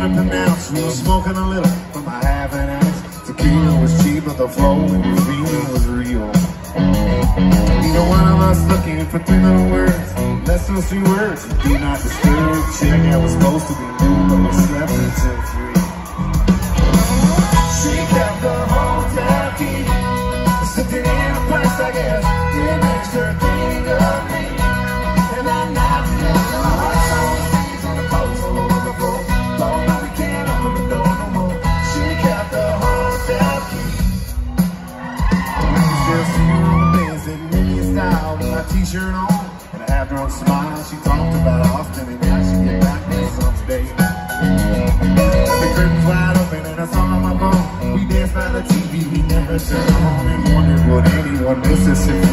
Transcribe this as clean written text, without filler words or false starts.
to pronounce. We were smoking a little from my half an ounce. Tequila was cheap, but the flow and the feeling was real. Neither one of us looking for 3 little words, less than 3 words. Do not disturb. Chick that was supposed to be new, but we slept until 3. She kept the hotel key, slipped it in a place, I guess. It makes her think of me. And I'm not feeling my heart on the seats on the post all over the floor. Lord, no, we can't open the door no more. She kept the hotel key. I can still see her on the bed, sitting in his style with my t-shirt on and a half-drunk smile. She talked about Austin and how she'd get back there someday. The curtains wide open and I saw on my phone. We danced by the TV, we never turned on and wondered would anyone miss us if